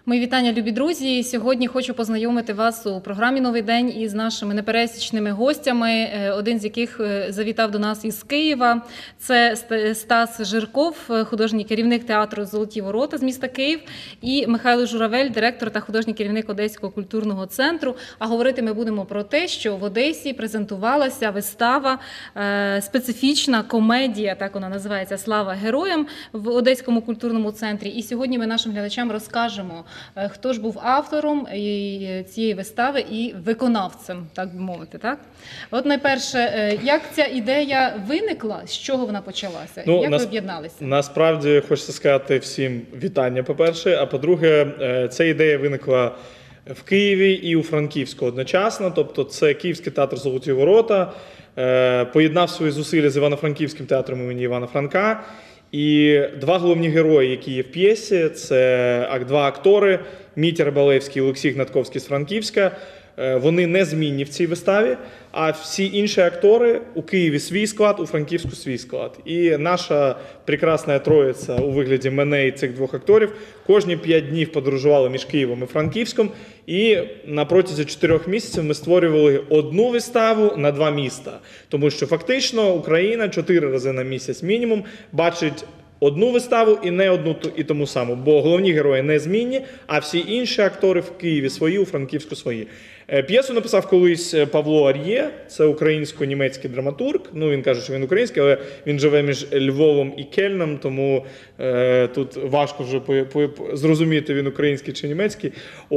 Мої вітання, любі друзі. Сьогодні хочу познайомити вас у програмі «Новий день» із нашими непересічними гостями, один з яких завітав до нас із Києва. Це Стас Жирков, художній керівник театру «Золоті ворота» з міста Київ, і Михайло Журавель, директор та художній керівник Одеського культурного центру. А говорити ми будемо про те, що в Одесі презентувалася вистава, специфічна комедія, так вона називається, «Слава героям» в Одеському культурному центрі. І сьогодні ми нашим глядачам розкажемо, хто ж був автором цієї вистави і виконавцем, так би мовити, так? От найперше, як ця ідея виникла, з чого вона почалася? Як ви об'єдналися? Насправді, хочеться сказати всім вітання, по-перше, а по-друге, ця ідея виникла в Києві і у Франківську одночасно, тобто це Київський театр «Золоті ворота», поєднав свої зусилля з Івано-Франківським театром імені Івана Франка. І два головні герої, які є в п'єсі, це два актори – Мітя Рибалевський і Олексій Гнатковський з Франківська. Вони незмінні в цій виставі, а всі інші актори у Києві свій склад, у Франківську свій склад. І наша прекрасна троїця у вигляді мене і цих двох акторів кожні 5 днів подорожували між Києвом і Франківськом, і на протязі 4 місяців ми створювали одну виставу на 2 міста. Тому що фактично Україна 4 рази на місяць мінімум бачить одну виставу і не одну і тому саму, бо головні герої незмінні, а всі інші актори в Києві свої, у Франківську свої. П'єсу написав колись Павло Ар'є, це українсько-німецький драматург. Ну, він каже, що він український, але він живе між Львовом і Кельном, тому тут важко вже зрозуміти, він український чи німецький.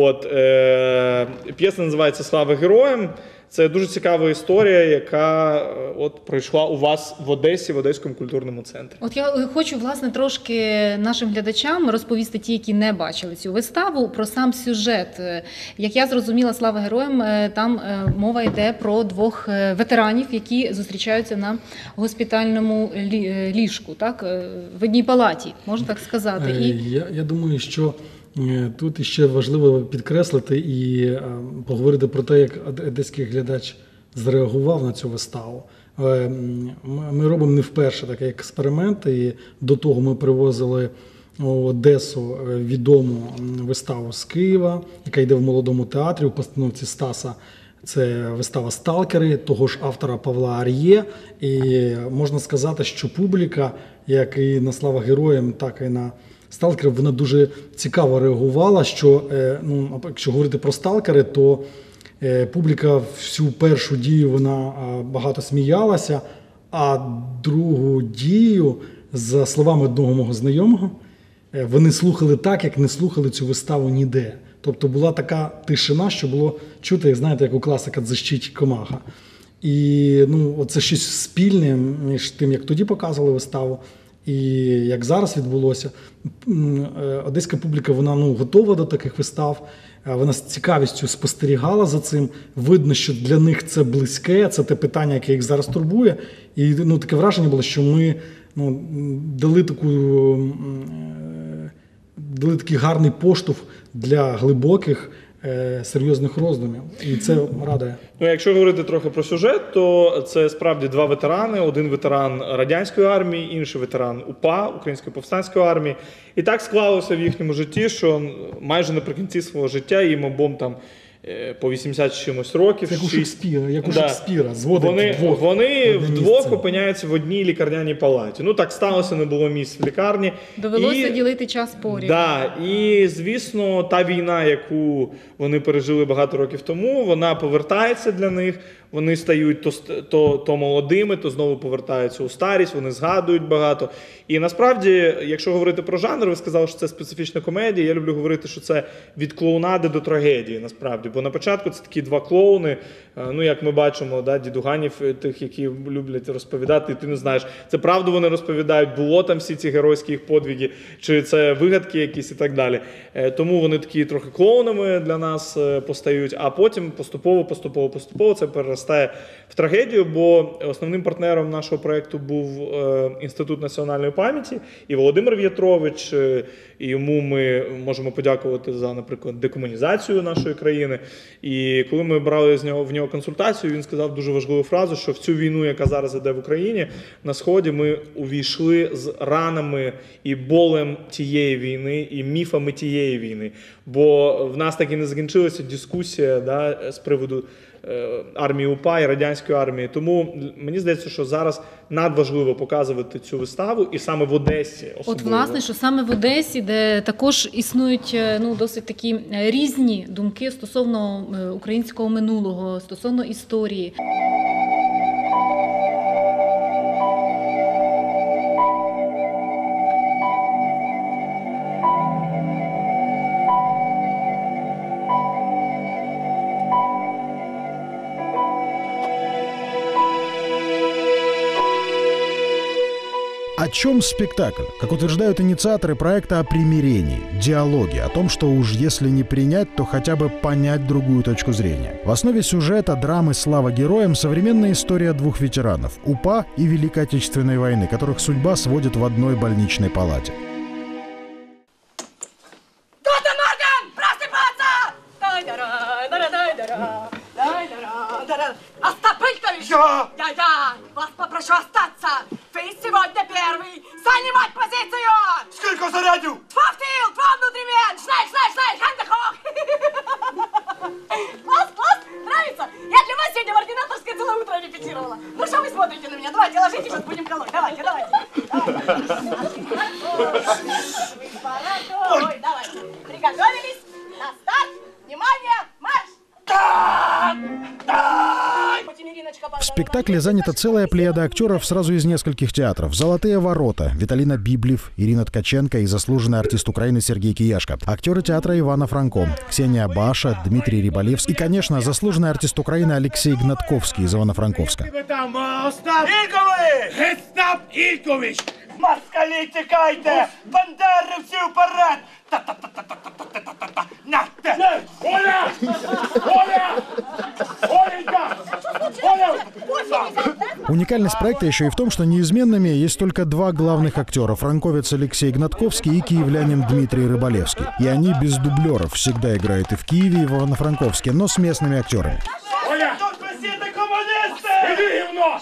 П'єса називається «Слава героям». Це дуже цікава історія, яка пройшла у вас в Одесі, в Одеському культурному центрі. От я хочу, власне, трошки нашим глядачам розповісти, ті, які не бачили цю виставу, про сам сюжет. Як я зрозуміла, «Слава героям», там мова йде про 2 ветеранів, які зустрічаються на госпітальному ліжку, так? В одній палаті, можна так сказати. Я думаю, що тут іще важливо підкреслити і поговорити про те, як одеський глядач зреагував на цю виставу. Ми робимо не вперше такий експеримент, і до того ми привозили у Одесу відому виставу з Києва, яка йде в Молодому театрі у постановці Стаса. Це вистава «Сталкери» того ж автора Павла Ар'є. І можна сказати, що публіка, як і на «Слава героям», так і на «Сталкери», вона дуже цікаво реагувала, що, якщо говорити про «Сталкери», то публіка всю першу дію вона багато сміялася, а другу дію, за словами одного мого знайомого, вони слухали так, як не слухали цю виставу ніде. Тобто була така тишина, що було чути, знаєте, як у класика «Дзищить комаха». І це щось спільне між тим, як тоді показували виставу, і як зараз відбулося. Одеська публіка, вона готова до таких вистав, вона з цікавістю спостерігала за цим. Видно, що для них це близьке, це те питання, яке їх зараз турбує. І таке враження було, що ми дали такий гарний поштовх для глибоких, серйозних роздумів. І це радує. Якщо говорити трохи про сюжет, то це справді 2 ветерани. Один ветеран радянської армії, інший ветеран УПА, Української повстанської армії. І так склалося в їхньому житті, що майже наприкінці свого життя їм обом там по 80 з чимось років. Як у Шекспіра, зводить двох. Вони вдвох опиняються в одній лікарняній палаті. Так сталося, не було місць в лікарні. Довелося ділити час поряд. І, звісно, та війна, яку вони пережили багато років тому, вона повертається для них. Вони стають то молодими, то знову повертаються у старість, вони згадують багато. І насправді, якщо говорити про жанр, ви сказали, що це специфічна комедія, я люблю говорити, що це від клоунади до трагедії, насправді. Бо на початку це такі 2 клоуни, як ми бачимо, дідуганів, тих, які люблять розповідати, і ти не знаєш, це правду вони розповідають, було там всі ці геройські їх подвиги, чи це вигадки якісь і так далі. Тому вони такі трохи клоунами для нас постають, а потім поступово це переростає переростає в трагедію, бо основним партнером нашого проєкту був Інститут національної пам'яті і Володимир В'ятрович, і йому ми можемо подякувати за, наприклад, декомунізацію нашої країни. І коли ми брали в нього консультацію, він сказав дуже важливу фразу, що в цю війну, яка зараз іде в Україні, на Сході ми увійшли з ранами і болем тієї війни, і міфами тієї війни. Бо в нас так і не закінчилася дискусія з приводу армії УПА і радянської армії. Тому мені здається, що зараз надважливо показувати цю виставу, і саме в Одесі особливо. От, власне, що саме в Одесі, де також існують досить такі різні думки стосовно українського минулого, стосовно історії. О чем спектакль? Как утверждают инициаторы проекта, о примирении, диалоге, о том, что уж если не принять, то хотя бы понять другую точку зрения. В основе сюжета драмы «Слава героям» современная история двух ветеранов – УПА и Великой Отечественной войны, которых судьба сводит в одной больничной палате. Доктор Морган, просыпаться! Остап Илькович! Я вас попрошу остаться! Вы сегодня первый! Занимать позицию! Сколько зарядил? Два в тыл, два внутривен! Шнай, хэнда хох! Класс, нравится? Я для вас сегодня в ординаторской целое утро репетировала. Ну что вы смотрите на меня? Давайте, ложитесь, сейчас будем колоть. Давайте. Давайте. Приготовились? На старт! Внимание! Марш! В спектакле занята целая плеяда актеров сразу из нескольких театров. «Золотые ворота» — Виталина Библев, Ирина Ткаченко и заслуженный артист Украины Сергей Кияшко. Актеры театра Ивана Франко, Ксения Баша, Дмитрий Рибалевский и, конечно, заслуженный артист Украины Алексей Гнатковский из Ивано-Франковска. Остап Илькович! Остап Илькович! Москалі, тікайте! Бандери всі вперед! Та-та-та-та-та-та-та-та-та! На! Оля! Оля! Оленька! Оля! Уникальность проекта еще и в том, что неизменными есть только два главных актера – франковец Алексей Гнатковский и киевлянин Дмитрий Рыбалевский. И они без дублеров всегда играют и в Киеве, и в Ивано-Франковске, но с местными актерами. Оля! Тут присіти комуністи! Іди, гівно!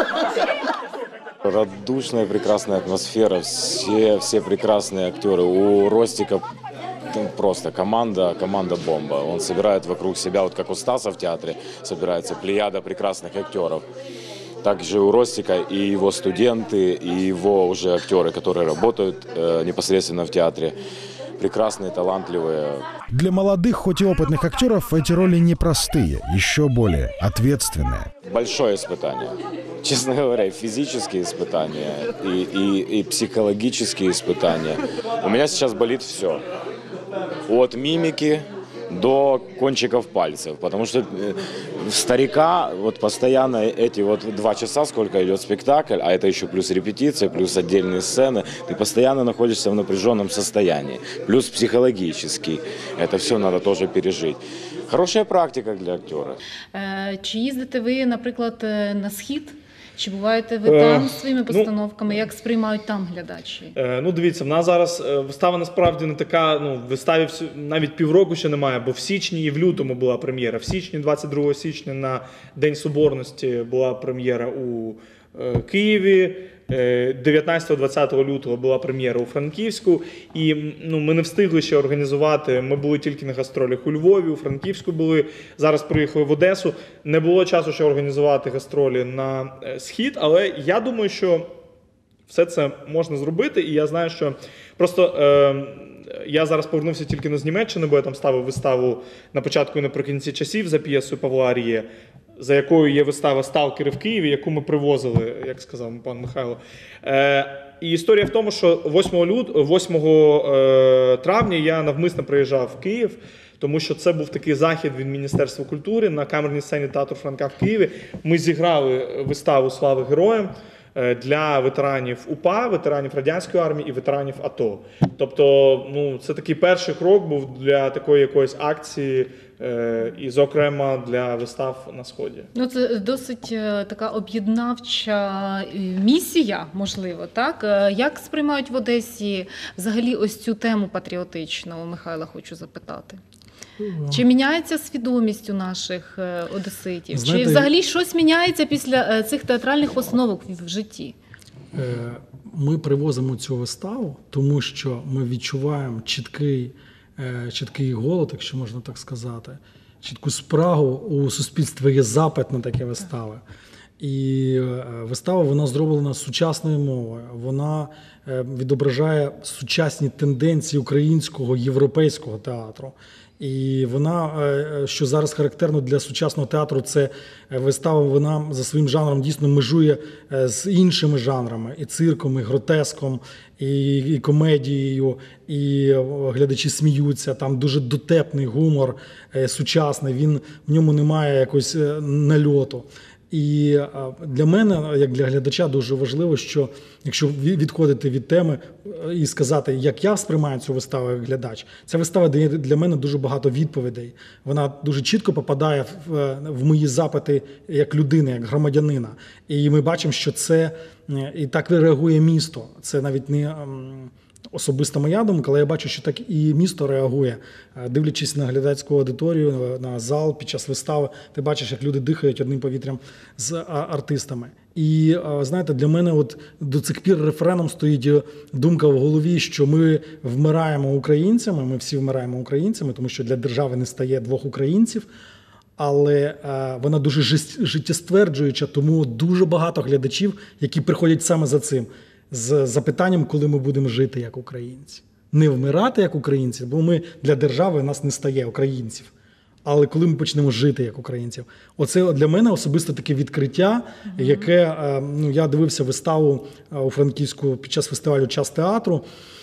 Радушная, прекрасная атмосфера, все прекрасные актеры. У Ростика просто команда бомба. Он собирает вокруг себя, вот как у Стаса в театре, собирается плеяда прекрасных актеров. Также у Ростика и его студенты, и его уже актеры, которые работают непосредственно в театре. Прекрасные, талантливые. Для молодых, хоть и опытных актеров, эти роли непростые, еще более ответственные. Большое испытание. Честно говоря, и физические испытания, и психологические испытания. У меня сейчас болит все. От мимики до кончиков пальцев. Потому что старика вот постоянно эти вот 2 часа, сколько идет спектакль, а это еще плюс репетиция, плюс отдельные сцены, ты постоянно находишься в напряженном состоянии. Плюс психологический. Это все надо тоже пережить. Хорошая практика для актера. Чи їздите ви, наприклад, на Схід? Чи буваєте ви там з своїми постановками? Як сприймають там глядачі? Дивіться, в нас зараз вистава насправді не така, виставі навіть півроку ще немає, бо в січні і в лютому була прем'єра. В січні, 22 січня на День Соборності була прем'єра у Києві, 19-20 лютого була прем'єра у Франківську, і ми не встигли ще організувати, ми були тільки на гастролях у Львові, у Франківську були, зараз приїхали в Одесу, не було часу ще організувати гастролі на Схід, але я думаю, що все це можна зробити, і я знаю, що просто я зараз повернувся тільки з Німеччини, бо я там ставив виставу на початку і наприкінці часів за п'єсою Павла Ар'є, за якою є вистава «Сталкери» в Києві, яку ми привозили, як сказав пан Михайло. І історія в тому, що 8 травня я навмисно приїжджав в Київ, тому що це був такий захід від Міністерства культури на камерній сцені Театру Франка в Києві. Ми зіграли виставу «Слава героям». для ветеранів УПА, ветеранів Радянської армії і ветеранів АТО. Тобто, ну, це такий перший крок був для такої якоїсь акції, і, зокрема, для вистав на Сході. Ну, це досить така об'єднавча місія, можливо, так? Як сприймають в Одесі взагалі ось цю тему патріотичну? Михайла хочу запитати. Чи міняється свідомість у наших одеситів? Знаєте, Чи взагалі щось міняється після цих театральних постановок в житті? Ми привозимо цю виставу, тому що ми відчуваємо чіткий голод, якщо можна так сказати, чітку спрагу. У суспільстві є запит на такі вистави. І вистава, вона зроблена сучасною мовою. Вона відображає сучасні тенденції українського, європейського театру. І вона, що зараз характерно для сучасного театру, це вистава, вона за своїм жанром дійсно межує з іншими жанрами. І цирком, і гротеском, і комедією, і глядачі сміються. Там дуже дотепний гумор сучасний, в ньому немає якогось нальоту. І для мене, як для глядача, дуже важливо, що якщо відходити від теми і сказати, як я сприймаю цю виставу як глядач, ця вистава дає для мене дуже багато відповідей. Вона дуже чітко попадає в мої запити як людини, як громадянина. І ми бачимо, що це і так реагує місто. Це навіть не особиста моя думка, але я бачу, що так і місто реагує. Дивлячись на глядацьку аудиторію, на зал під час вистави, ти бачиш, як люди дихають одним повітрям з артистами. І, знаєте, для мене от до цих пір рефреном стоїть думка в голові, що ми вмираємо українцями, ми всі вмираємо українцями, тому що для держави не стає двох українців. Але вона дуже життєстверджуюча, тому дуже багато глядачів, які приходять саме за цим. З запитанням, коли ми будемо жити як українці. Не вмирати як українці, бо ми для держави, нас не стає українців. Але коли ми почнемо жити як українців. Оце для мене особисто таке відкриття, яке, я дивився виставу у Франківську під час фестивалю «Час театру»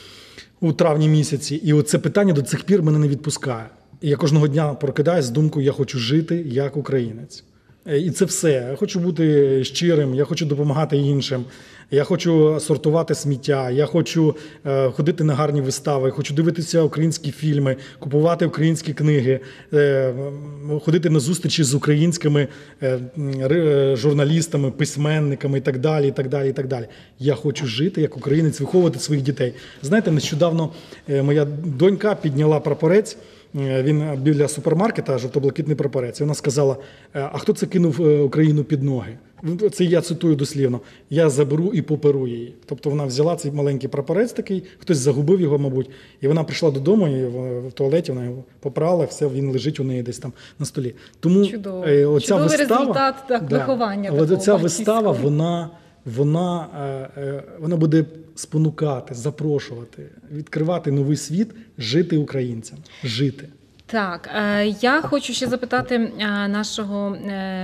у травні місяці. І оце питання до цих пір мене не відпускає. І я кожного дня прокидаюсь з думкою, я хочу жити як українець. І це все. Я хочу бути щирим, я хочу допомагати іншим, я хочу сортувати сміття, я хочу ходити на гарні вистави, хочу дивитися українські фільми, купувати українські книги, ходити на зустрічі з українськими журналістами, письменниками і так далі, і так далі, і так далі. Я хочу жити як українець, виховувати своїх дітей. Знаєте, нещодавно моя донька підняла прапорець, він біля супермаркета, жовто-блакитний прапорець. І вона сказала, а хто це кинув Україну під ноги? Це я цитую дослівно. Я заберу і поперу її. Тобто вона взяла цей маленький прапорець такий, хтось загубив його, мабуть. І вона прийшла додому, і в туалеті вона його попрала, все, він лежить у неї десь там на столі. Тому чудовий результат виховання. Оця вистава, вона буде спонукати, запрошувати, відкривати новий світ, жити українцям, жити. Так, я хочу ще запитати нашого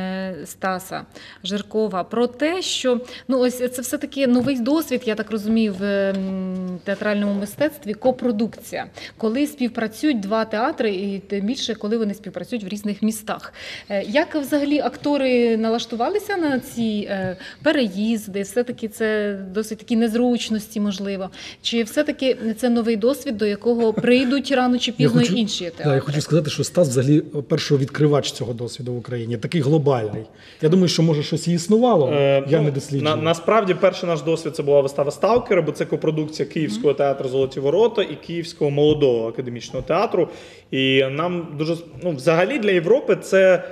Стаса Жиркова про те, що ось це все-таки новий досвід, я так розумію, в театральному мистецтві, копродукція, коли співпрацюють два театри, і тим більше, коли вони співпрацюють в різних містах. Як взагалі актори налаштувалися на ці переїзди? Все-таки це досить такі незручності, можливо? Чи все-таки це новий досвід, до якого прийдуть рано чи пізно інші театри? Хочу сказати, що Стас взагалі перший відкривач цього досвіду в Україні, такий глобальний. Я думаю, що може щось і існувало, я не досліджував. Насправді перший наш досвід це була вистава «Сталкери», бо це копродукція Київського театру «Золоті ворота» і Київського молодого академічного театру. І нам дуже, взагалі для Європи це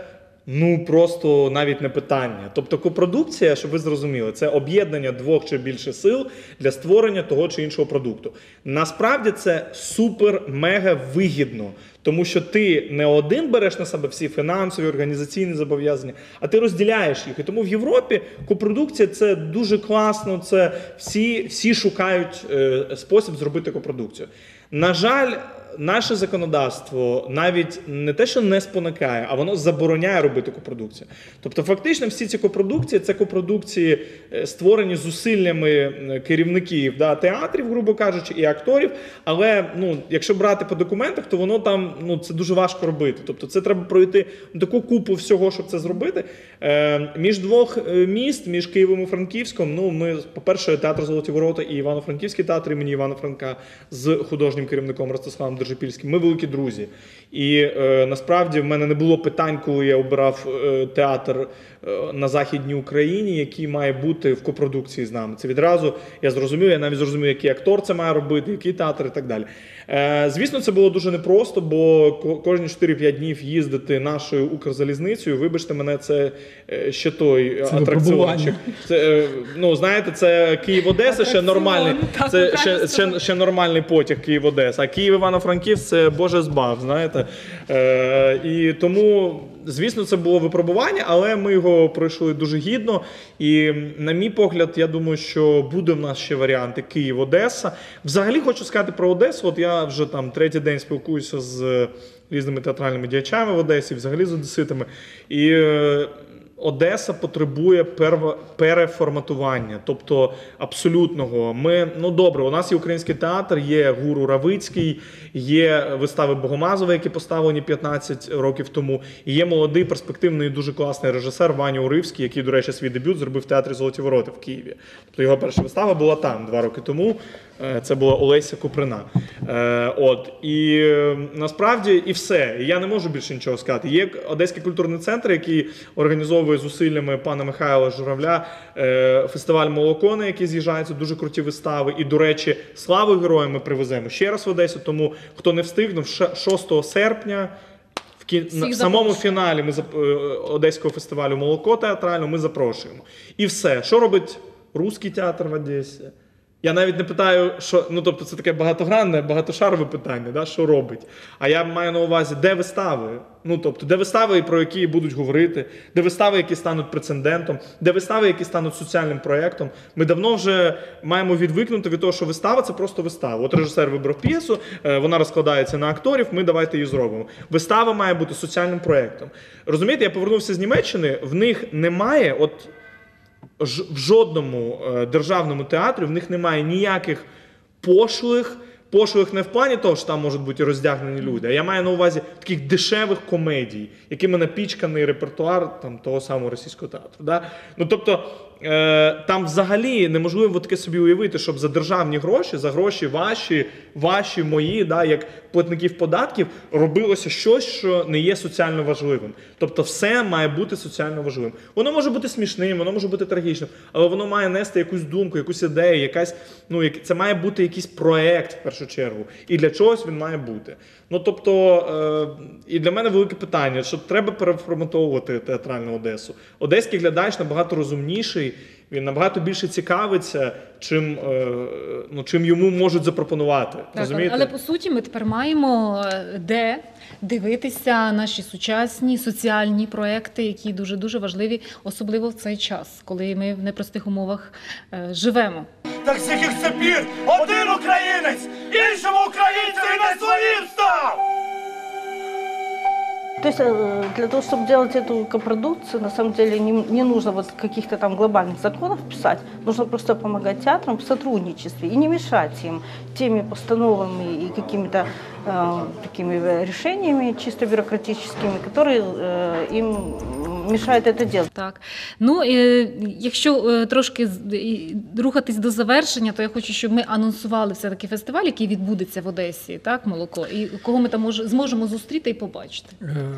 просто навіть не питання. Тобто копродукція, щоб ви зрозуміли, це об'єднання двох чи більше сил для створення того чи іншого продукту. Насправді це супер-мега вигідно, тому що ти не один береш на себе всі фінансові, організаційні зобов'язання, а ти розділяєш їх. І тому в Європі копродукція – це дуже класно, це всі шукають спосіб зробити копродукцію. На жаль, наше законодавство навіть не те, що не спонукає, а воно забороняє робити копродукцію. Тобто фактично всі ці копродукції – це копродукції, створені зусиллями керівників театрів, грубо кажучи, і акторів, але якщо брати по документах, то воно там нам це дуже важко робити. Тобто це треба пройти таку купу всього, щоб це зробити. Між двох міст, між Києвом і Франківськом, ми, по-перше, театр «Золоті ворота» і Івано-Франківський театр імені Івана Франка з художнім керівником Ростиславом Держипільським. Ми великі друзі. І насправді в мене не було питань, коли я обирав театр на Західній Україні, який має бути в копродукції з нами. Це відразу я зрозумів, я навіть зрозумів, який актор це має робити, який театр і так далі. Звісно, це було дуже непросто, бо кожні 4-5 днів їздити нашою Укрзалізницею, вибачте мене, це ще той атракціончик. Це, знаєте, це Київ-Одеса ще нормальний, це ще нормальний потяг Київ-Одеса, а Київ-Івано-Франківськ це Боже збав, знаєте. І тому, звісно, це було випробування, але ми його пройшли дуже гідно. І, на мій погляд, я думаю, що буде в нас ще варіанти Київ-Одеса. Взагалі хочу сказати про Одесу. От я вже там 3-й день спілкуюся з різними театральними діячами в Одесі, взагалі з одеситами. І Одеса потребує переформатування, тобто абсолютного. Добре, у нас є український театр, є Гуру Равицький, є вистави Богомазова, які поставлені 15 років тому, і є молодий, перспективний, дуже класний режисер Ваня Уривський, який, до речі, свій дебют зробив в театрі «Золоті ворота» в Києві. Тобто його перша вистава була там 2 роки тому. Це була Олеся Куприна. І насправді і все. Я не можу більше нічого сказати. Є Одеський культурний центр, який організовує зусиллями пана Михайла Журавля фестиваль «Молоко», на який з'їжджаються дуже круті вистави. І, до речі, «Славу героям» ми привеземо ще раз в Одесу, тому хто не встигнув, 6 серпня в самому фіналі Одеського фестивалю «Молоко» театрального ми запрошуємо. І все. Що робить Руський театр в Одесі? Я навіть не питаю, що, тобто це таке багатогранне, багатошарове питання, да, що робить. А я маю на увазі, де вистави? Тобто, де вистави, про які будуть говорити, де вистави, які стануть прецедентом, де вистави, які стануть соціальним проєктом. Ми давно вже маємо відвикнути від того, що вистава – це просто вистава. От режисер вибрав п'єсу, вона розкладається на акторів, ми давайте її зробимо. Вистава має бути соціальним проєктом. Розумієте, я повернувся з Німеччини, в них немає, в жодному державному театрі в них немає ніяких пошлих не в плані того, що там можуть бути роздягнені люди, а я маю на увазі таких дешевих комедій, якими напічканий репертуар того самого російського театру. Да? Тобто, там взагалі неможливо таке собі уявити, щоб за державні гроші, за гроші ваші, мої, да, як платників податків, робилося щось, що не є соціально важливим. Тобто все має бути соціально важливим. Воно може бути смішним, воно може бути трагічним, але воно має нести якусь думку, якусь ідею, це має бути якийсь проєкт, в першу чергу. І для чогось він має бути. І для мене велике питання, що треба переформатовувати театральну Одесу. Одеський глядач набагато розумніший, він набагато більше цікавиться, чим йому можуть запропонувати. Розумієте? Але, по суті, ми тепер маємо де дивитися наші сучасні соціальні проекти, які дуже-дуже важливі, особливо в цей час, коли ми в непростих умовах живемо. Так з яких це пір один українець іншому українцю і на своїм став! То есть для того, чтобы делать эту копродукцию, на самом деле не нужно каких-то там глобальных законов писать, нужно просто помогать театрам в сотрудничестве и не мешать им теми постановами и какими-то такими решениями чисто бюрократическими, которые им мешают это делать. Так. Якщо трошки рухатись до завершення, то я хочу, щоб ми анонсували все-таки фестиваль, який відбудеться в Одесі, так, «Молоко», і кого ми там зможемо зустріти і побачити.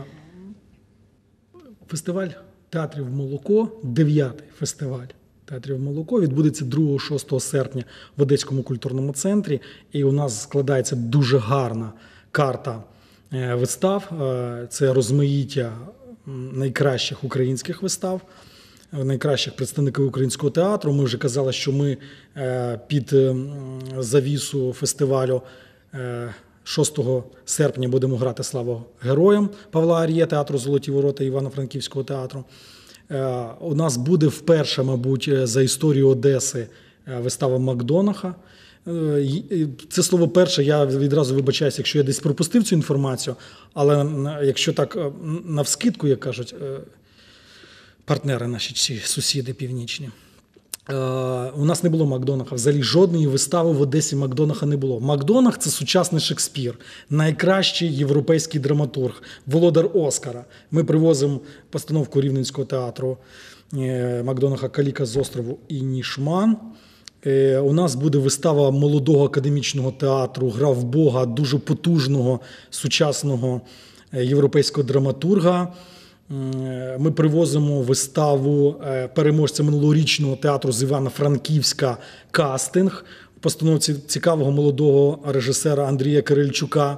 Фестиваль театрів «Молоко», 9-й фестиваль театрів «Молоко» відбудеться 2-6 серпня в Одеському культурному центрі. І у нас складається дуже гарна карта вистав. Це розмаїття найкращих українських вистав, найкращих представників українського театру. Ми вже казали, що ми під завісу фестивалю 6 серпня будемо грати «Славу героям» Павла Ар'є, театру «Золоті ворота» Івано-Франківського театру. У нас буде вперше, мабуть, за історію Одеси вистава Макдонаха. Це слово «перше», я відразу вибачаюся, якщо я десь пропустив цю інформацію, але якщо так навскидку, як кажуть партнери наші, ці сусіди північні. У нас не було Макдонаха, взагалі жодної вистави в Одесі Макдонаха не було. Макдонах – це сучасний Шекспір, найкращий європейський драматург, володар Оскара. Ми привозимо постановку Рівненського театру Макдонаха «Каліка з острову» і «Нішман». У нас буде вистава молодого академічного театру «Гра в Бога», дуже потужного, сучасного європейського драматурга. Ми привозимо виставу переможця минулорічного театру з Івано-Франківська «Кастинг» у постановці цікавого молодого режисера Андрія Кирильчука.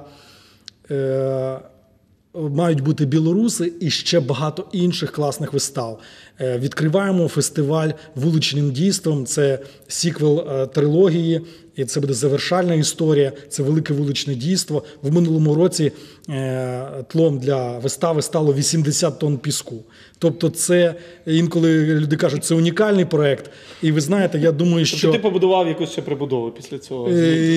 Мають бути білоруси і ще багато інших класних вистав. Відкриваємо фестиваль вуличним дійством. Це сіквел трилогії, і це буде завершальна історія. Це велике вуличне дійство. В минулому році тлом для вистави стало 80 тонн піску. Тобто це, інколи люди кажуть, це унікальний проєкт. І ви знаєте, я думаю, що... Тобто ти побудував якусь ще прибудову після цього?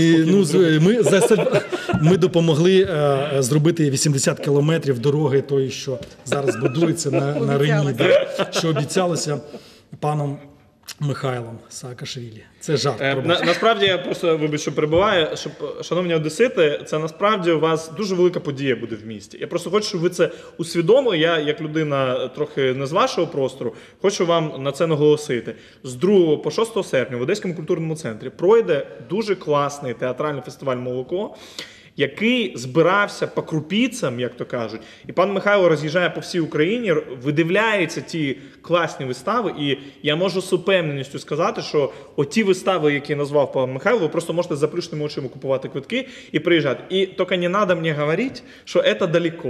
Ми допомогли зробити 80 кілометрів дороги тої, що зараз будується на Рені, що обіцялося паном Михайлом Саакашвілі. Це жарт. Насправді, я просто, вибач, що перебуваю, шановні одесити, це насправді у вас дуже велика подія буде в місті. Я просто хочу, щоб ви це усвідомили. Я, як людина трохи не з вашого простору, хочу вам на це наголосити. З 2 по 6 серпня в Одеському культурному центрі пройде дуже класний театральний фестиваль «Молоко», який збирався по крупіцям, як то кажуть. І пан Михайло роз'їжджає по всій Україні, видивляється ті класні вистави, і я можу з упевненістю сказати, що оті вистави, які назвав пан Михайло, ви просто можете з заплющеними очима купувати квитки і приїжджати. І тільки не треба мені говорити, що це далеко.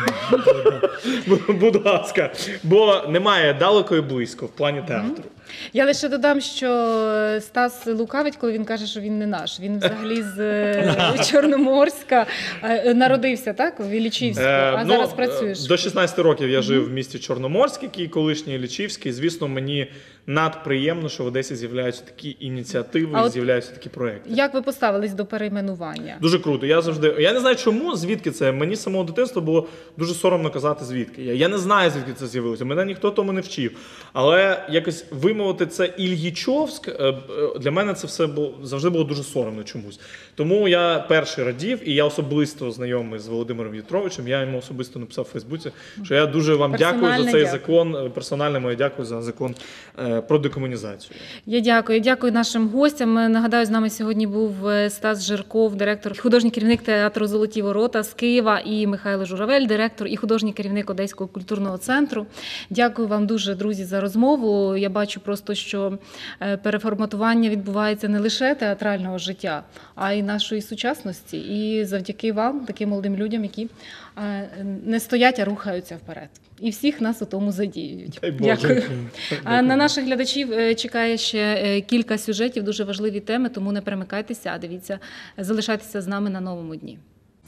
Будь ласка, бо немає далеко і близько в плані театру. Я лише додам, що Стас лукавить, коли він каже, що він не наш. Він взагалі з Чорноморська народився, так? В Іллічівську, а зараз працюєш. До 16 років я жив в місті Чорноморськ, який колишній Іллічівський. Звісно, мені надприємно, що в Одесі з'являються такі ініціативи, з'являються такі проекти. Як ви поставились до перейменування? Дуже круто. Я не знаю чому, звідки це. Мені з самого дитинства було дуже соромно казати, звідки. Я не знаю, звідки це з'явилося. Мене ніхто тому не вчив. Але якось вимовити це Ільїчовськ, для мене це все завжди було дуже соромно чомусь. Тому я перший радів, і я особисто знайомий з Володимиром В'ятровичем, я йому особисто написав в Фейсбуці, що я дуже вам дякую за цей закон, персонально моє дякую за закон про декомунізацію. Я дякую нашим гостям. Нагадаю, з нами сьогодні був Стас Жирков, директор, художній керівник театру «Золоті ворота» з Києва, і Михайло Журавель, директор і художній керівник Одеського культурного центру. Дякую вам дуже, друзі, за розмову. Я бачу просто, що переформатування відбувається не лише театрального життя, а й нашої сучасності. І завдяки вам, таким молодим людям, які не стоять, а рухаються вперед. І всіх нас у тому задіюють. Дякую. На наших глядачів чекає ще кілька сюжетів, дуже важливі теми, тому не перемикайтеся, а дивіться, залишайтеся з нами на Новому дні.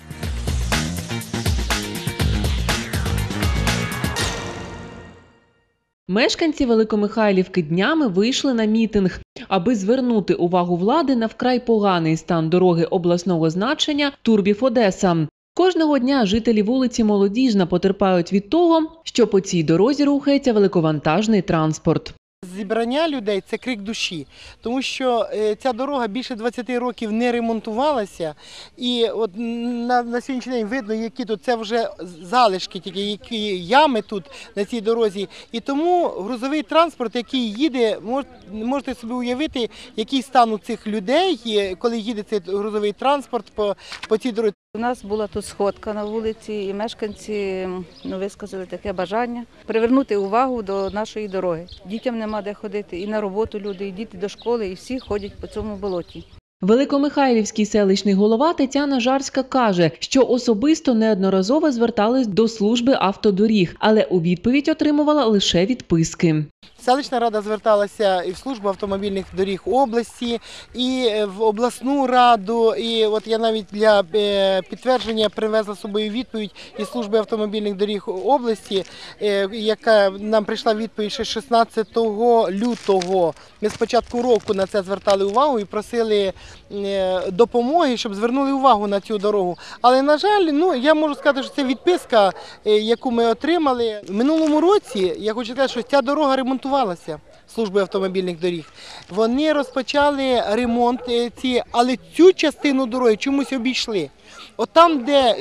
Мешканці Великомихайлівки днями вийшли на мітинг, аби звернути увагу влади на вкрай поганий стан дороги обласного значення Турбів-Одеса. Кожного дня жителі вулиці Молодіжна потерпають від того, що по цій дорозі рухається великовантажний транспорт. Зібрання людей – це крик душі, тому що ця дорога більше 20 років не ремонтувалася, і от на сьогоднішній день видно, які тут, це вже залишки, тільки які ями тут на цій дорозі, і тому грузовий транспорт, який їде, можете собі уявити, який стан у цих людей, коли їде цей грузовий транспорт по цій дорозі. У нас була тут сходка на вулиці, і мешканці висказали таке бажання привернути увагу до нашої дороги. Дітям нема де ходити, і на роботу люди, і діти до школи, і всі ходять по цьому болоті. Великомихайлівський селищний голова Тетяна Жарська каже, що особисто неодноразово звертались до служби автодоріг, але у відповідь отримувала лише відписки. Селищна рада зверталася і в службу автомобільних доріг області, і в обласну раду, і от я навіть для підтвердження привезла з собою відповідь із служби автомобільних доріг області, яка нам прийшла відповідь ще 16 лютого. Ми з початку року на це звертали увагу і просили допомоги, щоб звернули увагу на цю дорогу. Але, на жаль, я можу сказати, що це відписка, яку ми отримали. В минулому році, я хочу сказати, що ця дорога ремонтувалася. служби автомобільних доріг, вони розпочали ремонт але цю частину дороги чомусь обійшли. От там, де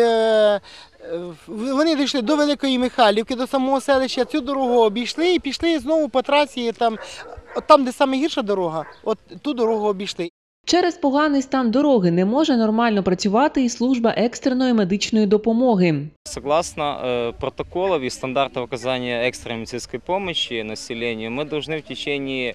вони дійшли до Великої Михайлівки, до самого селища, цю дорогу обійшли і пішли знову по трасі, там де саме гірша дорога, от ту дорогу обійшли. Через поганий стан дороги не може нормально працювати і служба екстреної медичної допомоги. Согласно протоколов и стандарта оказания экстренной медицинской помощи населению, мы должны в течение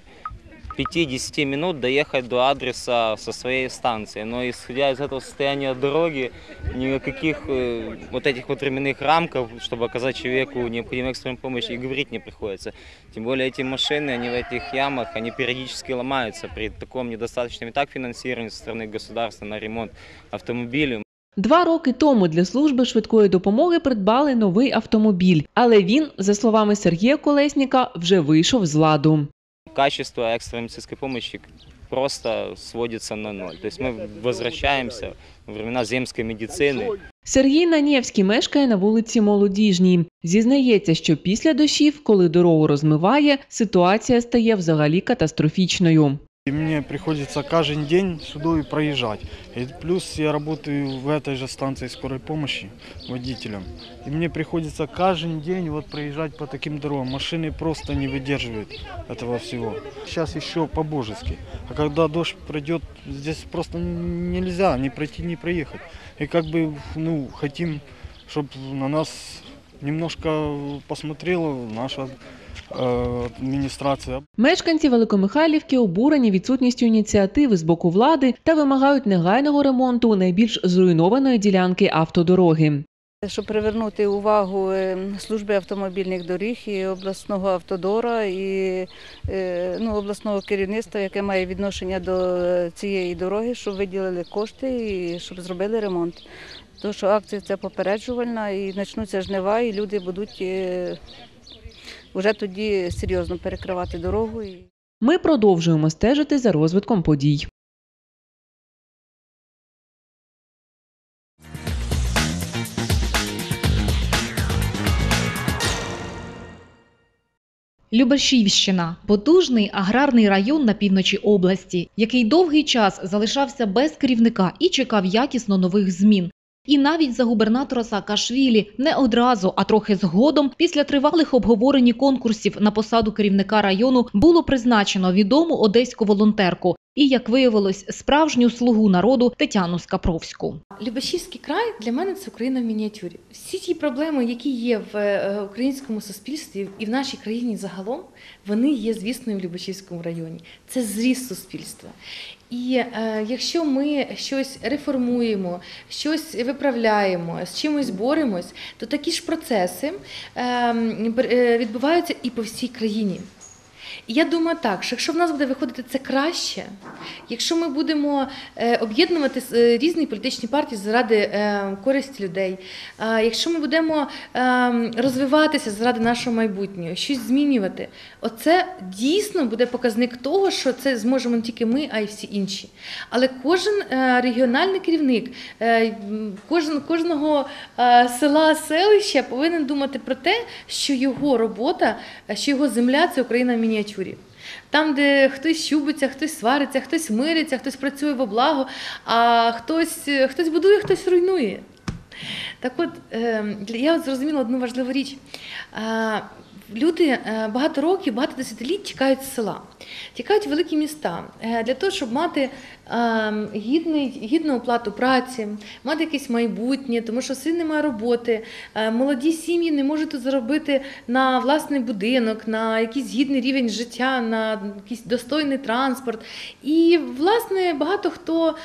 5-10 минут доехать до адреса со своей станции. Но исходя из этого состояния дороги, ни о каких вот этих вот временных рамках, чтобы оказать человеку необходимую экстренную помощь, и говорить не приходится. Тем более эти машины, они в этих ямах, они периодически ломаются при таком недостаточном и так финансировании со стороны государства на ремонт автомобилей. 2 роки тому для служби швидкої допомоги придбали новий автомобіль, але він, за словами Сергія Колесніка, вже вийшов з ладу. Качество экстренной медицинской помощи просто сводится на ноль. То есть мы возвращаемся в времена земской медицины. Сергій Нанєвський мешкає на вулиці Молодіжній. Зізнається, що після дощів, коли дорогу розмиває, ситуація стає взагалі катастрофічною. И мне приходится каждый день сюда и проезжать. И плюс я работаю в этой же станции скорой помощи водителем. И мне приходится каждый день вот проезжать по таким дорогам. Машины просто не выдерживают этого всего. Сейчас еще по-божески. А когда дождь пройдет, здесь просто нельзя ни пройти, ни проехать. И как бы, хотим, чтобы на нас немножко посмотрела наша адміністрація. Мешканці Великомихайлівки обурені відсутністю ініціативи з боку влади та вимагають негайного ремонту найбільш зруйнованої ділянки автодороги. Щоб привернути увагу служби автомобільних доріг і обласного автодора, і обласного керівництва, яке має відношення до цієї дороги, щоб виділили кошти і щоб зробили ремонт. Тому що акція ця попереджувальна, і почнуться жнива, і люди будуть вже тоді серйозно перекривати дорогу. Ми продовжуємо стежити за розвитком подій. Любашівщина – потужний аграрний район на півночі області, який довгий час залишався без керівника і чекав якісно нових змін. І навіть за губернатора Саакашвілі не одразу, а трохи згодом, після тривалих обговорень і конкурсів на посаду керівника району було призначено відому одеську волонтерку і, як виявилось, справжню слугу народу Тетяну Скапровську. Любашівський край для мене – це Україна в мініатюрі. Всі ті проблеми, які є в українському суспільстві і в нашій країні загалом, вони є, звісно, і в Любашівському районі. Це зріст суспільства. І якщо ми щось реформуємо, щось виправляємо, з чимось боремось, то такі ж процеси відбуваються і по всій країні. І я думаю так, що якщо в нас буде виходити це краще, якщо ми будемо об'єднувати різні політичні партії заради користі людей, якщо ми будемо розвиватися заради нашого майбутнього, щось змінювати, оце дійсно буде показник того, що це зможемо не тільки ми, а й всі інші. Але кожен регіональний керівник, кожного села, селища повинен думати про те, що його робота, що його земля – це Україна в мініатюрі. Там, де хтось щубиться, хтось свариться, хтось мириться, хтось працює во благо, а хтось будує, хтось руйнує. Так от, я зрозуміла одну важливу річ. Люди багато років, багато десятиліть тікають з села, тікають в великі міста для того, щоб мати гідну оплату праці, мати якесь майбутнє, тому що в селі немає роботи, молоді сім'ї не можуть тут заробити на власний будинок, на якийсь гідний рівень життя, на якийсь достойний транспорт. І, власне, багато хто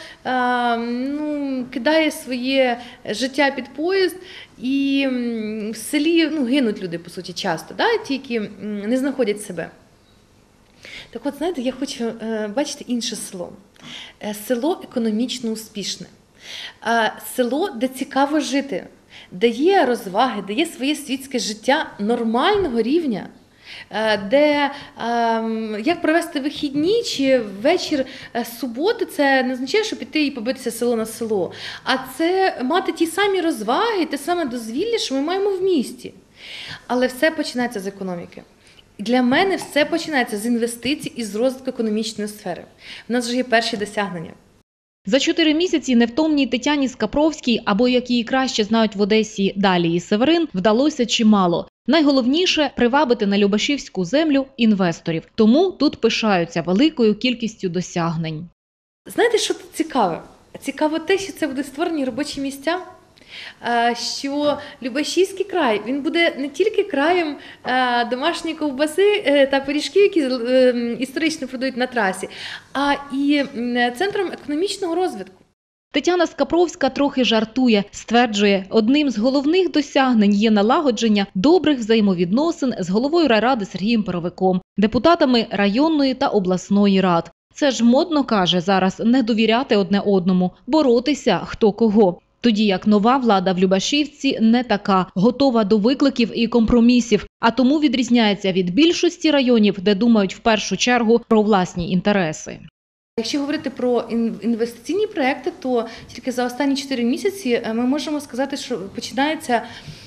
кидає своє життя під поїзд, і в селі гинуть люди, по суті, часто, ті, які не знаходять себе. Так от, знаєте, я хочу бачити інше село. Село економічно успішне. Село, де цікаво жити, де є розваги, де є своє світське життя нормального рівня, де як провести вихідні чи вечір суботи, це не означає, що піти і побитися село на село, а це мати ті самі розваги, те саме дозвілля, що ми маємо в місті. Але все починається з економіки. Для мене все починається з інвестицій і з розвитку економічної сфери. У нас вже є перші досягнення. За 4 місяці невтомній Тетяні Скапровській, або як її краще знають в Одесі Далії Северин, вдалося чимало. Найголовніше – привабити на Любашівську землю інвесторів. Тому тут пишаються великою кількістю досягнень. Знаєте, що тут цікаве? Цікаво те, що це будуть створені робочі місця, що Любашівський край, він буде не тільки краєм домашньої ковбаси та пиріжків, які історично продають на трасі, а і центром економічного розвитку. Тетяна Скапровська трохи жартує, стверджує, одним з головних досягнень є налагодження добрих взаємовідносин з головою райради Сергієм Паровиком, депутатами районної та обласної рад. Це ж модно, каже, зараз не довіряти одне одному, боротися хто кого. Тоді як нова влада в Любашівці не така, готова до викликів і компромісів, а тому відрізняється від більшості районів, де думають в першу чергу про власні інтереси. Якщо говорити про інвестиційні проекти, то тільки за останні 4 місяці ми можемо сказати, що починається,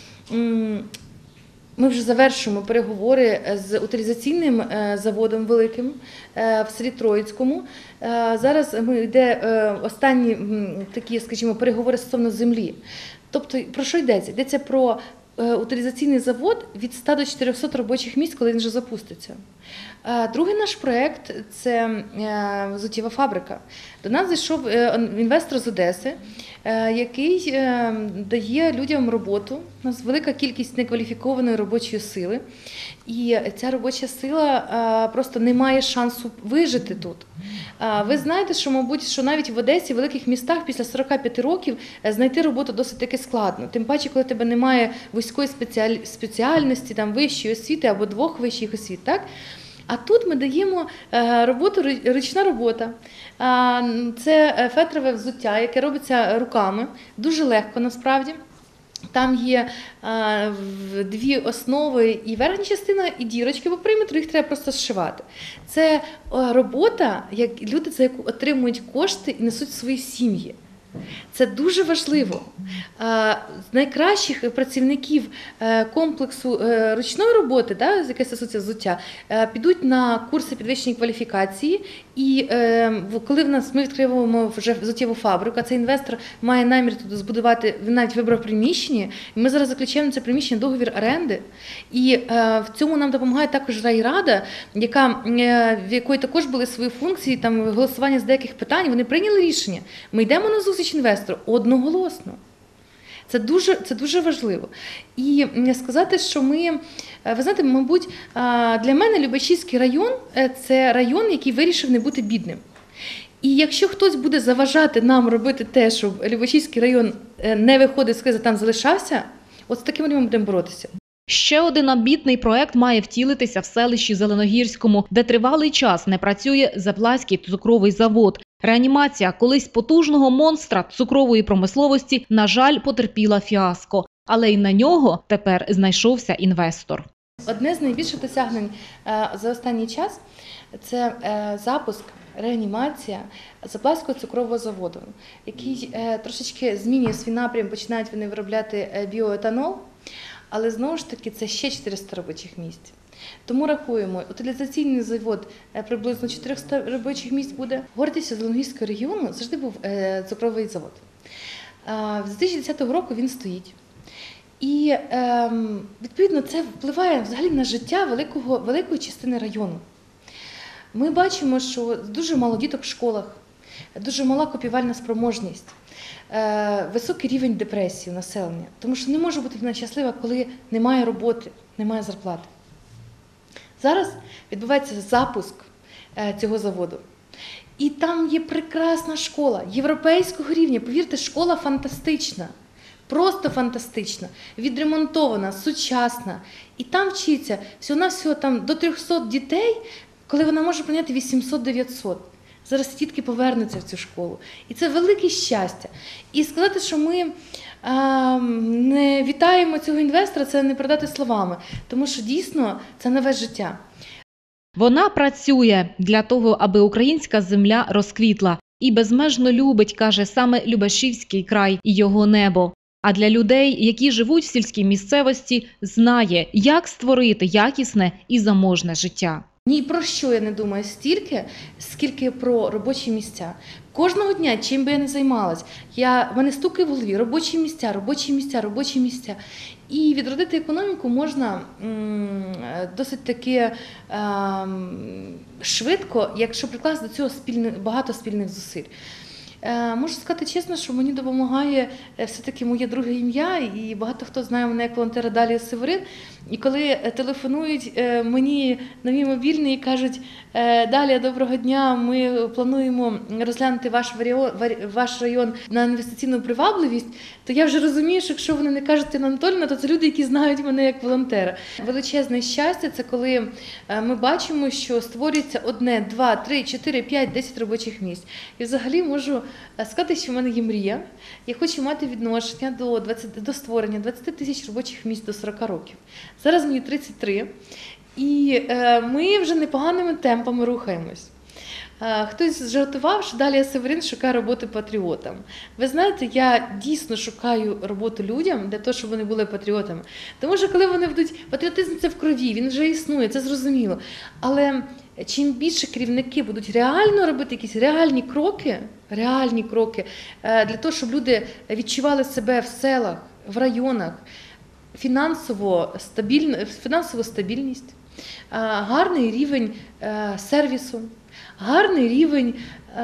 ми вже завершуємо переговори з утилізаційним заводом великим в селі Троїцькому. Зараз йде останні такі, скажімо, переговори стосовно землі. Тобто, про що йдеться? Йдеться про утилізаційний завод від 100 до 400 робочих місць, коли він вже запуститься. Другий наш проєкт – це взуттєва фабрика. До нас зайшов інвестор з Одеси, який дає людям роботу. У нас велика кількість некваліфікованої робочої сили. І ця робоча сила просто не має шансу вижити тут. Ви знаєте, що, мабуть, що навіть в Одесі, в великих містах, після 45 років знайти роботу досить таки складно. Тим паче, коли тебе немає вузької спеціальності, там, вищої освіти або 2 вищих освіт. Так? А тут ми даємо роботу, ручна робота. Це фетрове взуття, яке робиться руками. Дуже легко насправді. Там є 2 основи і верхня частина, і дірочки по периметру, їх треба просто зшивати. Це робота, як люди, за яку отримують кошти і несуть в свої сім'ї. Це дуже важливо. З найкращих працівників комплексу ручної роботи, яке стосується взуття, підуть на курси підвищення кваліфікації. І коли ми відкриваємо вже взуттєву фабрику, а цей інвестор має намір тут збудувати, він навіть вибрав приміщення, і ми зараз заключаємо це приміщення договір оренди. І в цьому нам допомагає також райрада, в якої також були свої функції, там голосування з деяких питань, вони прийняли рішення. Ми йдемо на зустріч інвестору одноголосно. Це дуже важливо. І сказати, що ви знаєте, мабуть, для мене Любашівський район – це район, який вирішив не бути бідним. І якщо хтось буде заважати нам робити те, щоб Любашівський район не виходив з кризи, там залишався, от з таким ми будемо боротися. Ще один амбітний проект має втілитися в селищі Зеленогірському, де тривалий час не працює Запласький цукровий завод. Реанімація колись потужного монстра цукрової промисловості, на жаль, потерпіла фіаско. Але й на нього тепер знайшовся інвестор. Одне з найбільших досягнень за останній час – це запуск, реанімація Запласького цукрового заводу, який трошечки змінює свій напрям, починають вони виробляти біоетанол, але знову ж таки це ще 400 робочих місць. Тому рахуємо, утилізаційний завод приблизно 400 робочих місць буде. Гордістю Зеленогірського регіону завжди був цукровий завод. З 2010 року він стоїть. І, відповідно, це впливає взагалі на життя великої частини району. Ми бачимо, що дуже мало діток в школах, дуже мала купівельна спроможність, високий рівень депресії у населення. Тому що не може бути вона щаслива, коли немає роботи, немає зарплати. Зараз відбувається запуск цього заводу. І там є прекрасна школа європейського рівня. Повірте, школа фантастична, просто фантастична, відремонтована, сучасна. І там вчиться всього-навсього до 300 дітей, коли вона може прийняти 800-900. Зараз дітки повернуться в цю школу. І це велике щастя. І сказати, що ми не вітаємо цього інвестора, це не передати словами. Тому що дійсно це нове життя. Вона працює для того, аби українська земля розквітла. І безмежно любить, каже, саме Любашівський край і його небо. А для людей, які живуть в сільській місцевості, знає, як створити якісне і заможне життя. Ні про що я не думаю стільки, скільки про робочі місця. Кожного дня, чим би я не займалась, в мене стукає в голові: робочі місця, робочі місця, робочі місця. І відродити економіку можна досить таки швидко, якщо прикласти до цього багато спільних зусиль. Можу сказати чесно, що мені допомагає все-таки моє друге ім'я, і багато хто знає мене як волонтера Далія Северин. І коли телефонують мені на мій мобільний і кажуть: Далія, доброго дня, ми плануємо розглянути ваш район на інвестиційну привабливість, то я вже розумію, що якщо вони не кажуть Тетяна Анатоліївна, то це люди, які знають мене як волонтера. Величезне щастя – це коли ми бачимо, що створюється 1, 2, 3, 4, 5, 10 робочих місць. І взагалі можу сказати, що в мене є мрія. Я хочу мати відношення до створення 20 тисяч робочих місць до 40 років. Зараз мені 33, і ми вже непоганими темпами рухаємось. Хтось жартував, що Далія Северин шукає роботи патріотам. Ви знаєте, я дійсно шукаю роботу людям для того, щоб вони були патріотами. Тому що коли вони будуть, патріотизм – це в крові, він вже існує, це зрозуміло. Але чим більше керівники будуть реально робити якісь реальні кроки для того, щоб люди відчували себе в селах, в районах, фінансову стабільність, гарний рівень сервісу, гарний рівень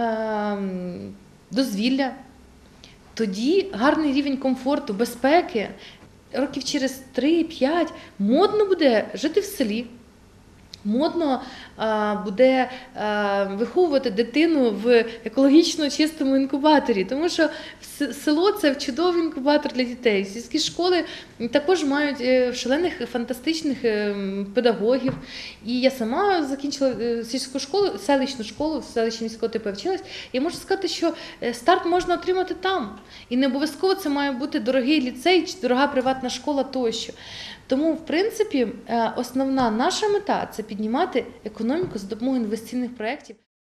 дозвілля, тоді гарний рівень комфорту, безпеки. Років через 3-5 модно буде жити в селі. Модно буде виховувати дитину в екологічно чистому інкубаторі, тому що село – це чудовий інкубатор для дітей. Сільські школи також мають шалених, фантастичних педагогів. І я сама закінчила сільську школу, селищну школу, селищі міського типу вчилась. І можу сказати, що старт можна отримати там. І не обов'язково це має бути дорогий ліцей чи дорога приватна школа тощо. Тому, в принципі, основна наша мета – це піднімати економіку за допомогою інвестиційних проєктів.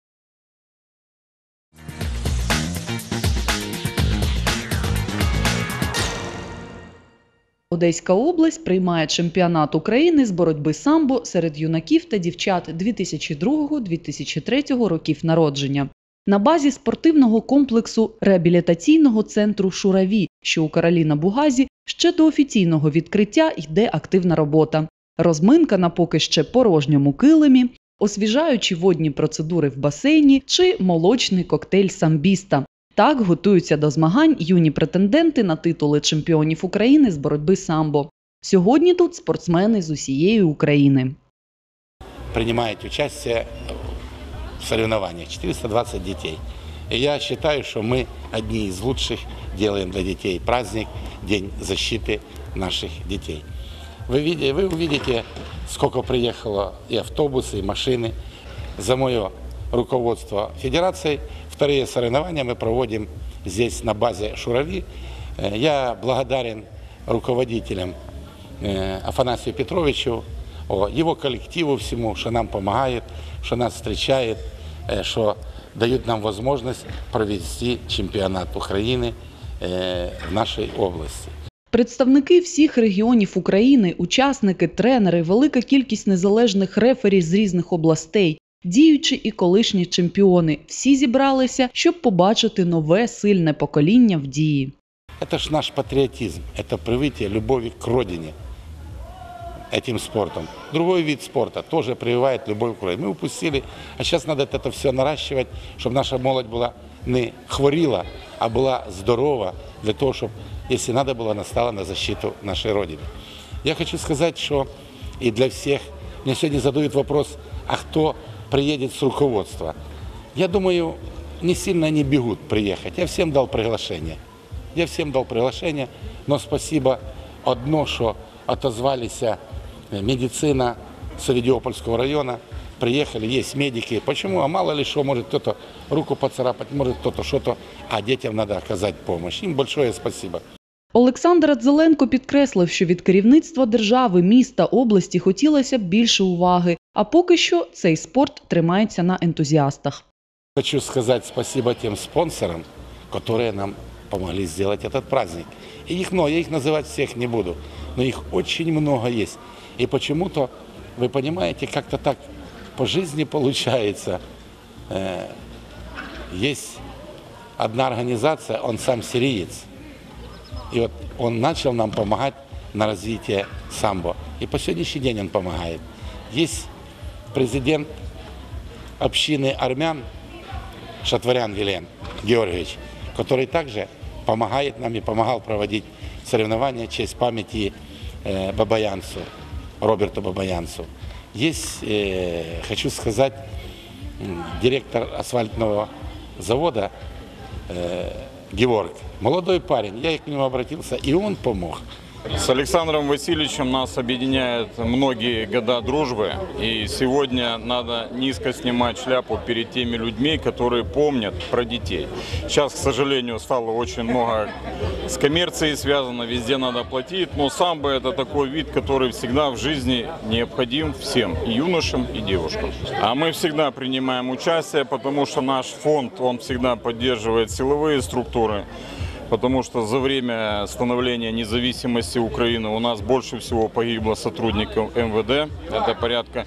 Одеська область приймає чемпіонат України з боротьби самбо серед юнаків та дівчат 2002-2003 років народження. На базі спортивного комплексу реабілітаційного центру «Шураві», що у Кароліна-Бугазі, ще до офіційного відкриття йде активна робота. Розминка на поки ще порожньому килимі, освіжаючі водні процедури в басейні чи молочний коктейль самбіста. Так готуються до змагань юні претенденти на титули чемпіонів України з боротьби самбо. Сьогодні тут спортсмени з усієї України. Принимают участие в соревнованиях 420 детей. И я считаю, что мы одни из лучших делаем для детей праздник, День защиты наших детей. Вы увидите, сколько приехало и автобусы, и машины. За мое руководство федерации вторые соревнования мы проводим здесь на базе «Шурави». Я благодарен руководителям Афанасию Петровичу, его коллективу всему, что нам помогает, что нас встречает, что дают нам возможность провести чемпионат України в нашій області. Представники всіх регіонів України, учасники, тренери, велика кількість незалежних рефері з різних областей, діючі і колишні чемпіони – всі зібралися, щоб побачити нове сильне покоління в дії. Це ж наш патріотизм, це привиття любові к родині этим спортом. Другой вид спорта тоже прививает любовь к родине. Мы упустили, а сейчас надо это все наращивать, чтобы наша молодь была не хворила, а была здорова, для того, чтобы, если надо было, она стала на защиту нашей Родины. Я хочу сказать, что и для всех, мне сегодня задают вопрос, а кто приедет с руководства? Я думаю, не сильно они бегут приехать. Я всем дал приглашение. Но спасибо одно, что отозвались медицина Савидиопольского района, приехали, есть медики. Почему? А мало ли что, может кто-то руку поцарапать, может кто-то что-то, а детям надо оказать помощь. Им большое спасибо. Олександр Адзеленко підкреслив, що від керівництва держави, міста, області хотілося б більше уваги, а поки що цей спорт тримається на ентузіастах. Хочу сказать спасибо тем спонсорам, которые нам помогли сделать этот праздник. И их много, я их называть всех не буду, но их очень много есть. И почему-то, вы понимаете, как-то так по жизни получается. Есть одна организация, он сам сириец. И вот он начал нам помогать на развитие самбо. И по сегодняшний день он помогает. Есть президент общины армян Шатварян Вилен Георгиевич, который также помогает нам и помогал проводить соревнования в честь памяти Бабаянцу, Роберту Бабаянцу. Есть, хочу сказать, директор асфальтного завода Георг. Молодой парень, я к нему обратился, и он помог. С Александром Васильевичем нас объединяет многие года дружбы. И сегодня надо низко снимать шляпу перед теми людьми, которые помнят про детей. Сейчас, к сожалению, стало очень много с коммерцией связано, везде надо платить. Но самбо – это такой вид, который всегда в жизни необходим всем, и юношам, и девушкам. А мы всегда принимаем участие, потому что наш фонд, он всегда поддерживает силовые структуры. Потому что за время становления независимости Украины у нас больше всего погибло сотрудников МВД. Это порядка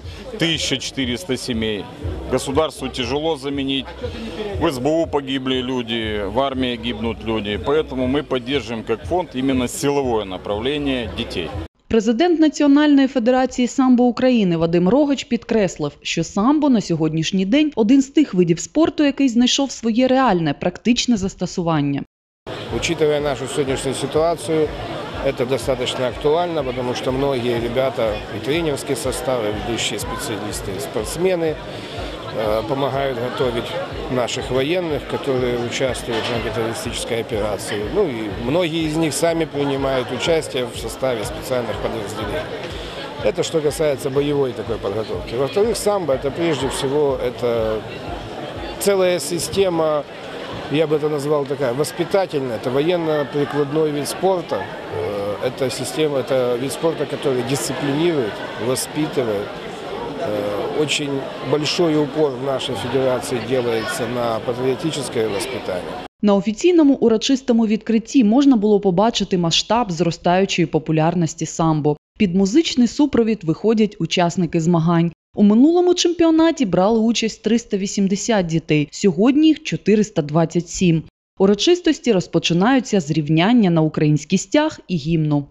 1400 семей. Государству тяжело заменить. В СБУ погибли люди, в армии гибнут люди. Поэтому мы поддерживаем как фонд именно силовое направление детей. Президент Національної федерації самбо України Вадим Рогач підкреслив, що самбо на сьогоднішній день – один з тих видів спорту, який знайшов своє реальне, практичне застосування. Учитывая нашу сегодняшнюю ситуацию, это достаточно актуально, потому что многие ребята, и тренерские составы, ведущие специалисты, и спортсмены помогают готовить наших военных, которые участвуют в антитеррористической операции. Ну и многие из них сами принимают участие в составе специальных подразделений. Это что касается боевой такой подготовки. Во-вторых, самбо это прежде всего это целая система. Я бы это назвал такая воспитательная, это военно-прикладной вид спорта. Это система, это вид спорта, который дисциплинирует, воспитывает. Очень большой упор в нашей федерации делается на патріотичне воспитання. На офіційному урочистому відкритті можна було побачити масштаб зростаючої популярності самбо. Під музичний супровід виходять учасники змагань. У минулому чемпіонаті брали участь 380 дітей, сьогодні їх 427. Урочистості розпочинаються з рівняння на український стяг і гімну.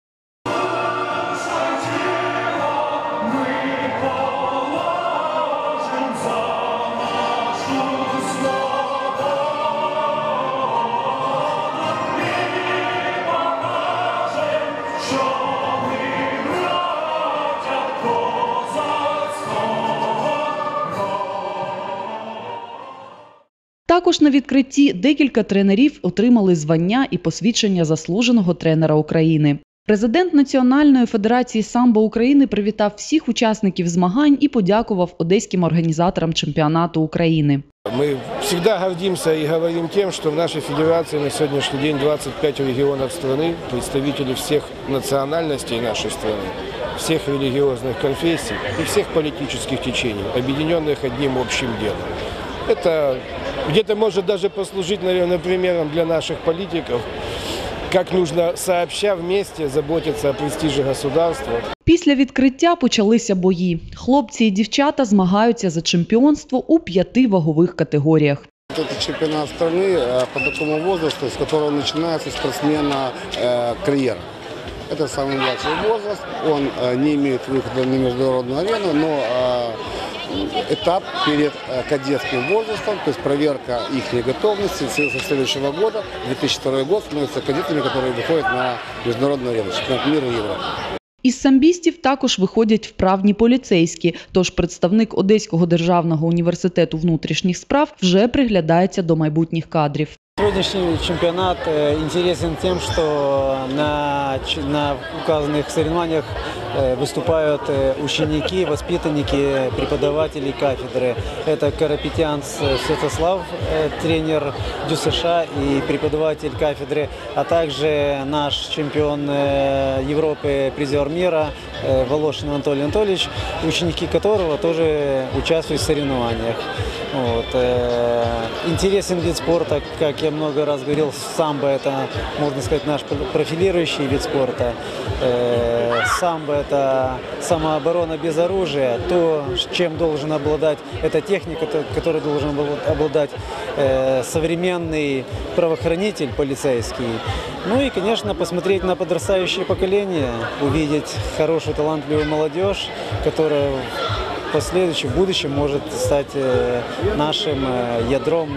Також на відкритті декілька тренерів отримали звання і посвідчення заслуженого тренера України. Президент Національної федерації самбо України привітав всіх учасників змагань і подякував одеським організаторам чемпіонату України. Мы всегда гордимся и говорим тем, что в нашей федерации на сегодняшний день 25 регионов страны, представители всех национальностей нашей страны, всех религиозных конфессий и всех политических течений, объединенных одним общим делом. Это где-то может даже послужить, наверное, примером для наших политиков, как нужно сообща вместе заботиться о престиже государства. Після відкриття почалися бої. Хлопці і дівчата змагаються за чемпіонство у 5 вагових категоріях. Это чемпионат страны по такому возрасту, с которого начинается спортсмена карьера. Это самый младший возраст, он не имеет выхода на международную арену, но этап перед кадетским возрастом, то есть проверка их готовности со следующего года, 2002 год, становятся кадетами, которые выходят на международную арену, чемпионат мира и Европы. Із самбістів також виходять вправні поліцейські, тож представник Одеського державного університету внутрішніх справ вже приглядається до майбутніх кадрів. Сегодняшний чемпионат интересен тем, что на указанных соревнованиях выступают ученики, воспитанники, преподаватели кафедры. Это Карапетян Святослав, тренер ДЮСШ и преподаватель кафедры, а также наш чемпион Европы, призер мира Волошин Анатолий Анатольевич, ученики которого тоже участвуют в соревнованиях. Вот. Интересен вид спорта, как я много раз говорил, самбо – это, можно сказать, наш профилирующий вид спорта. Самбо – это самооборона без оружия, то, чем должен обладать, это техника, которой должен обладать современный правоохранитель, полицейский. Ну и, конечно, посмотреть на подрастающее поколение, увидеть хорошую, талантливую молодежь, которая в последующем, в будущем может стать нашим ядром,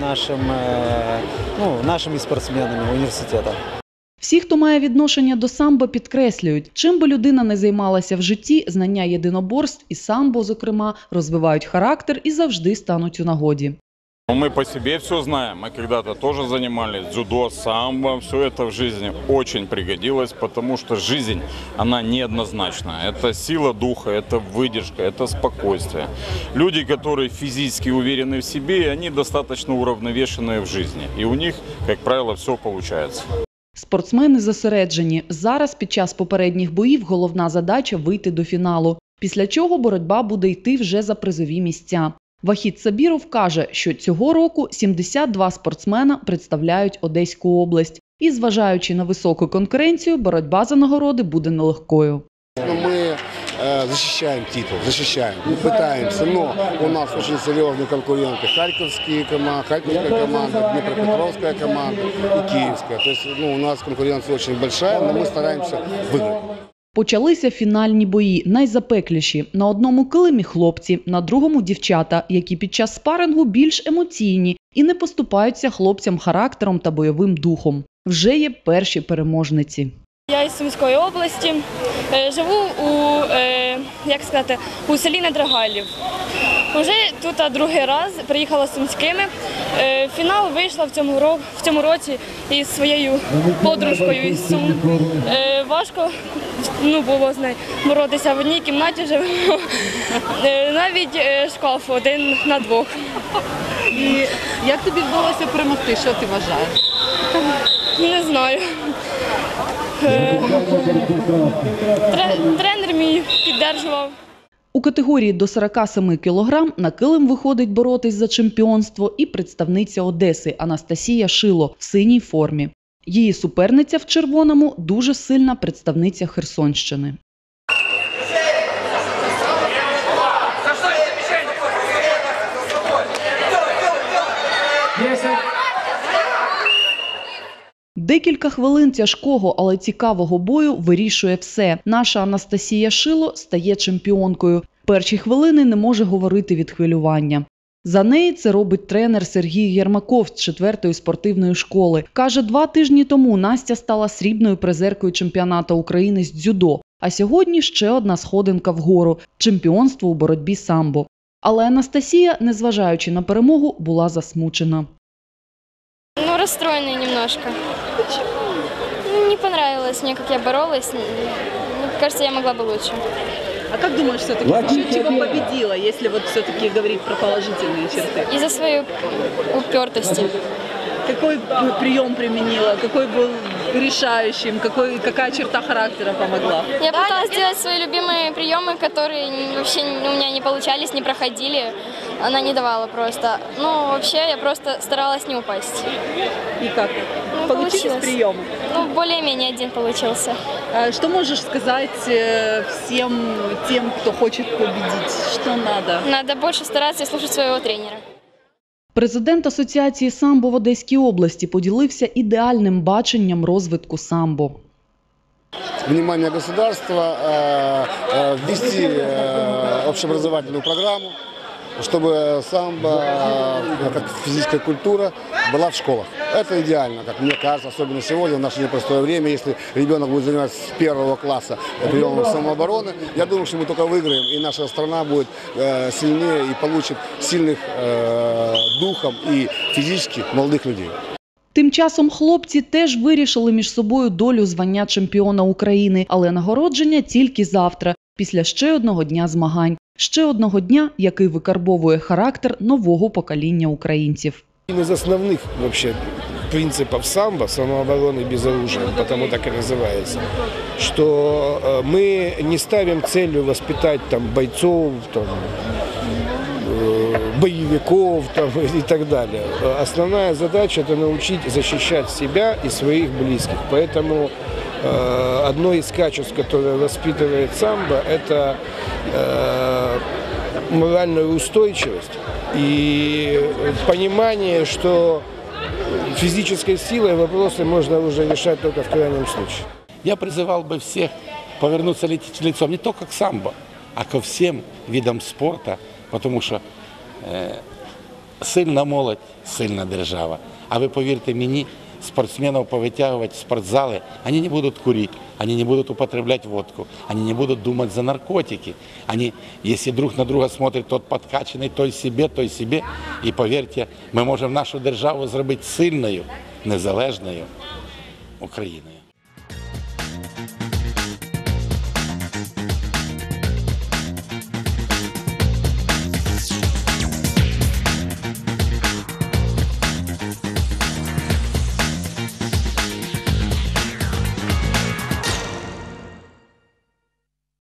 нашими спортсменами університету. Всі, хто має відношення до самбо, підкреслюють, чим би людина не займалася в житті, знання єдиноборств і самбо, зокрема, розвивають характер і завжди стануть у нагоді. Мы по себе все знаем, мы когда-то тоже занимались дзюдо, самбо, все это в жизни очень пригодилось, потому что жизнь, она неоднозначна. Это сила духа, это выдержка, это спокойствие. Люди, которые физически уверены в себе, они достаточно уравновешенные в жизни, и у них, как правило, все получается. Спортсмени зосереджені. Зараз під час попередніх боїв головна задача – вийти до фіналу. Після чого боротьба буде йти вже за призові місця. Вахід Сабіров каже, що цього року 72 спортсмена представляють Одеську область. І, зважаючи на високу конкуренцію, боротьба за нагороди буде нелегкою. Мы защищаем титул, пытаемся, но у нас очень серьезные конкуренты. Харьковская команда, Днепропетровская команда и Киевская. То есть у нас конкуренция очень большая, но мы стараемся выиграть. Почалися фінальні бої, найзапекліші. На одному килимі хлопці, на другому дівчата, які під час спарингу більш емоційні і не поступаються хлопцям характером та бойовим духом. Вже є перші переможниці. Я із Сумської області, живу у селі Недрогалів. Вже тут другий раз приїхала з Сумськими. В фінал вийшла в цьому році із своєю подружкою із Сум. Важко було з нею боротися, в одній кімнаті живемо. Навіть шкаф 1 на 2. І як тобі вдалося перемогти? Що ти вважаєш? Не знаю. Тренер мій підтримував. У категорії до 47 кілограм на килим виходить боротись за чемпіонство і представниця Одеси Анастасія Шило в синій формі. Її суперниця в червоному – дуже сильна представниця Херсонщини. Декілька хвилин тяжкого, але цікавого бою вирішує все. Наша Анастасія Шило стає чемпіонкою. Перші хвилини не може говорити від хвилювання. За неї це робить тренер Сергій Єрмаков з 4-ї спортивної школи. Каже, 2 тижні тому Настя стала срібною призеркою чемпіонату України з дзюдо. А сьогодні ще одна сходинка вгору – чемпіонство у боротьбі самбо. Але Анастасія, незважаючи на перемогу, була засмучена. Расстроенный немножко. Не понравилось мне, как я боролась. Мне кажется, я могла бы лучше. А как думаешь, все-таки, за счет чего победила, если вот все-таки говорить про положительные черты? Из-за своей упертости. Какой прием применила? Какой был решающим? Какая черта характера помогла? Я пыталась делать свои любимые приемы, которые вообще у меня не получались, не проходили. Она не давала просто. Ну, вообще, я просто старалась не упасть. И как? Получились приемы? Ну, более-менее один получился. Что можешь сказать всем тем, кто хочет победить? Что надо? Надо больше стараться и слушать своего тренера. Президент Асоціації самбо в Одеській області поділився ідеальним баченням розвитку самбо. Внимание государства ввести общеобразовательную программу, чтобы самбо, как физическая культура, была в школах. Это идеально, как мне кажется, особенно сегодня, в наше непростое время. Если ребенок будет заниматься с 1 класса приемом самообороны, я думаю, что мы только выиграем, и наша страна будет сильнее и получит сильных духом и физически молодых людей. Тим часом хлопці теж вирішили між собою долю звання чемпіона України, але нагородження тільки завтра. після ще одного дня змагань, ще одного дня, який викарбовує характер нового покоління українців. Один из основных вообще принципов самбо, самообороны без оружия, потому так и называется, что мы не ставим целью воспитать там бойцов, там, боевиков там, и так далее. Основная задача – это научить защищать себя и своих близких. Поэтому одно из качеств, которое воспитывает самбо, это моральная устойчивость и понимание, что физической силой вопросы можно уже решать только в крайнем случае. Я призывал бы всех повернуться лицом не только к самбо, а ко всем видам спорта, потому что сильна молодь, сильна держава. А ви повірте мені, спортсменов повытягивать в спортзалы, они не будут курить, они не будут употреблять водку, они не будут думать за наркотики. Они, если друг на друга смотрят, тот подкачанный, той себе, и поверьте, мы можем нашу державу зробити сильною, незалежною Україною.